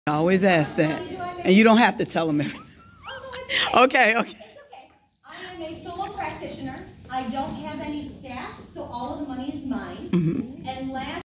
I always ask that. And you don't have to tell them everything. Oh, no, it's okay. Okay, okay. It's okay. I am a solo practitioner. I don't have any staff.